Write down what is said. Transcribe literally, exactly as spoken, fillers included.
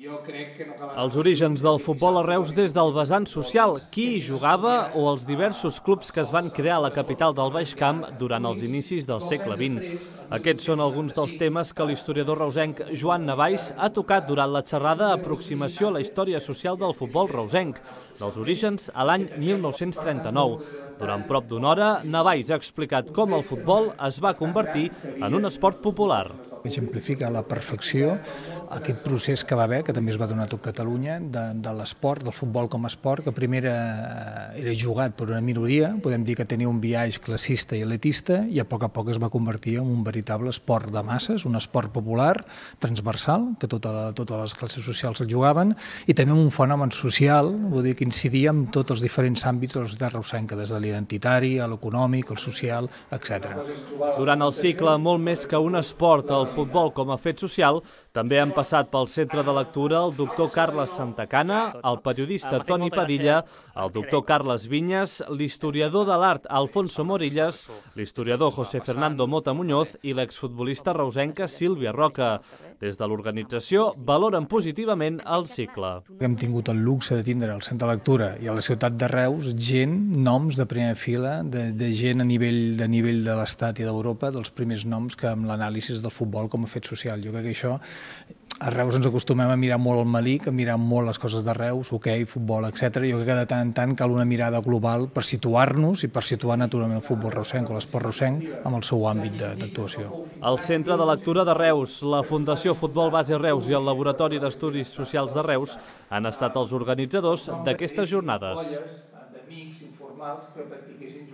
Els orígens del futbol a Reus des del vessant social, qui hi jugava o els diversos clubs que es van crear a la capital del Baix Camp durant els inicis del segle vint. Aquests són alguns dels temes que l'historiador reusenc Joan Navais ha tocat durant la xerrada Aproximació a la història social del futbol reusenc, dels orígens a l'any mil nou-cents trenta-nou. Durant prop d'una hora, Navais ha explicat com el futbol es va convertir en un esport popular. Exemplifica a la perfecció aquest procés que va haver, que també es va donar a tot Catalunya, de, de l'esport, del futbol com a esport, que primer era, era jugat per una minoria, podem dir que tenia un biaix classista i elitista, i a poc a poc es va convertir en un veritable esport de masses, un esport popular, transversal, que tota, totes les classes socials el jugaven, i també un fenomen social, vull dir que incidia en tots els diferents àmbits de la societat reusenca, des de l'identitari, a l'econòmic, el social, etcètera. Durant el cicle, molt més que un esport, el futbol com a fet social, també han passat pel centre de lectura el doctor Carles Santacana, el periodista Toni Padilla, el doctor Carles Vinyes, l'historiador de l'art Alfonso Morillas, l'historiador José Fernando Mota Muñoz i l'exfutbolista reusenca Sílvia Roca. Des de l'organització valoren positivament el cicle. Hem tingut el luxe de tindre al centre de lectura i a la ciutat de Reus gent, noms de primera fila, de, de gent a nivell, de nivell de l'Estat i d'Europa, dels primers noms que amb l'anàlisi del futbol com a fet social. Jo crec que això, a Reus ens acostumem a mirar molt el Melic, a mirar molt les coses de Reus, hoquei, futbol, etcètera. Jo crec que de tant en tant cal una mirada global per situar-nos i per situar naturalment el futbol reusenc o l'esport reusenc amb el seu àmbit d'actuació. El Centre de Lectura de Reus, la Fundació Futbol Base Reus i el Laboratori d'Estudis Socials de Reus han estat els organitzadors d'aquestes jornades. D'amics informals que practiquessin